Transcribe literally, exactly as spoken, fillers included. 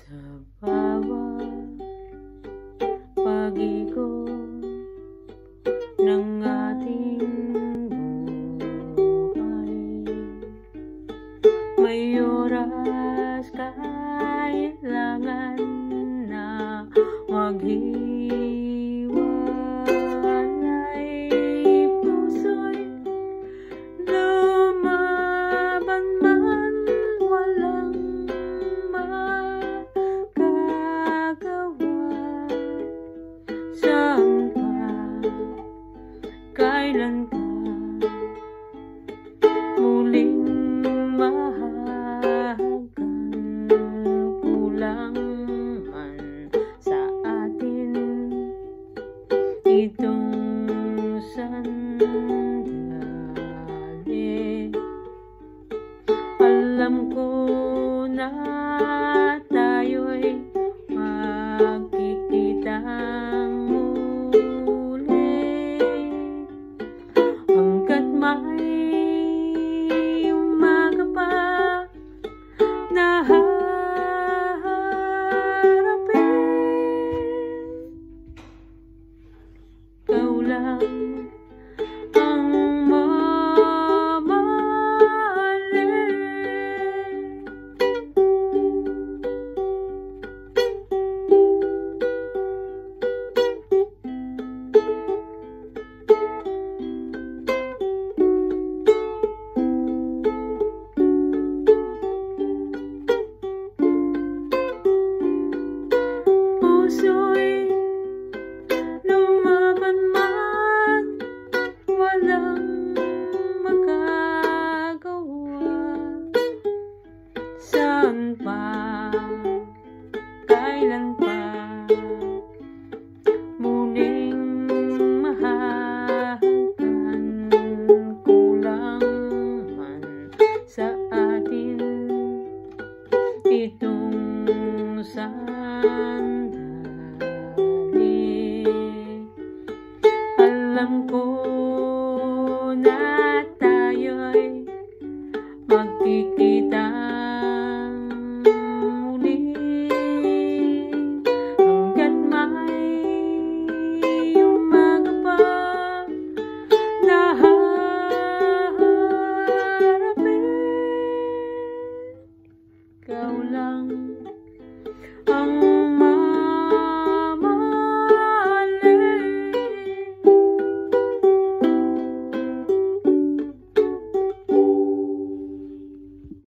Sa bawat pag-ikot ng ating buhay, may oras kailangan na maghiwalay. Puso'y lumaban man, walang magagawa. Saan ka, kailan ka muling mahahagan? Kulang man sa atin itong sandali. Alam ko na tayo'y magkikitang muli hanggat may umaga pa na haharapin. Ikaw lang ang mamahalin. Puso'y lumaban man, walang magagawa. Saan pa, kailan pa muling mahahagan? Kulang man sa atin itong sandali.